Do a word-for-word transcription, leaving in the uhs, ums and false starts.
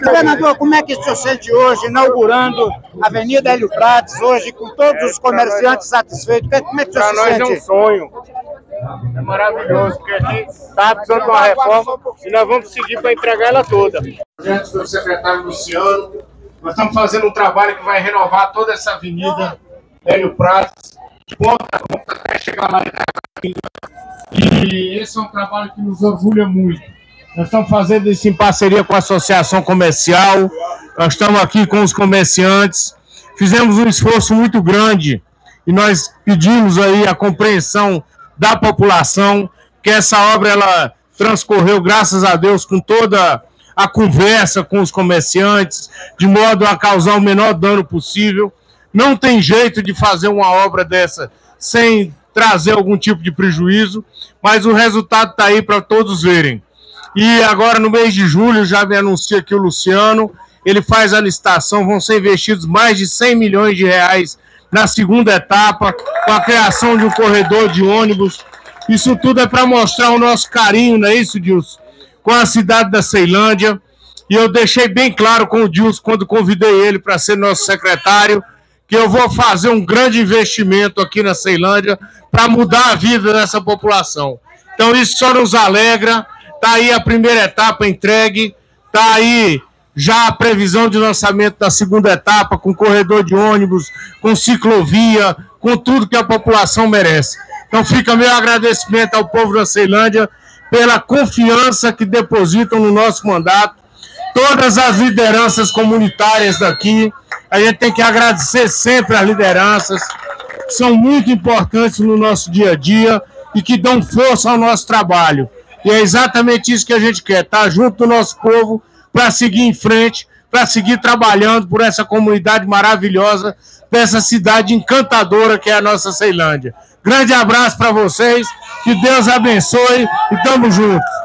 Governador, como é que o senhor sente hoje, inaugurando a Avenida Hélio Prates, hoje com todos os comerciantes satisfeitos? Como é que o senhor se sente? Para nós é um sonho. É maravilhoso, porque aqui está precisando de uma reforma e nós vamos seguir para entregar ela toda. Projetos do secretário Luciano, nós estamos fazendo um trabalho que vai renovar toda essa avenida Hélio Prates, de ponta a ponta até chegar lá e esse é um trabalho que nos orgulha muito. Nós estamos fazendo isso em parceria com a Associação Comercial, nós estamos aqui com os comerciantes, fizemos um esforço muito grande e nós pedimos aí a compreensão da população, que essa obra ela transcorreu, graças a Deus, com toda a conversa com os comerciantes, de modo a causar o menor dano possível. Não tem jeito de fazer uma obra dessa sem trazer algum tipo de prejuízo, mas o resultado está aí para todos verem. E agora, no mês de julho, já me anuncia aqui o Luciano, ele faz a licitação, vão ser investidos mais de cem milhões de reais na segunda etapa, com a criação de um corredor de ônibus. Isso tudo é para mostrar o nosso carinho, não é isso, Dilson? Com a cidade da Ceilândia. E eu deixei bem claro com o Dilson, quando convidei ele para ser nosso secretário, que eu vou fazer um grande investimento aqui na Ceilândia para mudar a vida dessa população. Então isso só nos alegra. Está aí a primeira etapa entregue, está aí já a previsão de lançamento da segunda etapa, com corredor de ônibus, com ciclovia, com tudo que a população merece. Então fica meu agradecimento ao povo da Ceilândia pela confiança que depositam no nosso mandato. Todas as lideranças comunitárias daqui, a gente tem que agradecer sempre as lideranças, que são muito importantes no nosso dia a dia e que dão força ao nosso trabalho. E é exatamente isso que a gente quer, estar junto do nosso povo para seguir em frente, para seguir trabalhando por essa comunidade maravilhosa, dessa cidade encantadora que é a nossa Ceilândia. Grande abraço para vocês, que Deus abençoe e tamo juntos.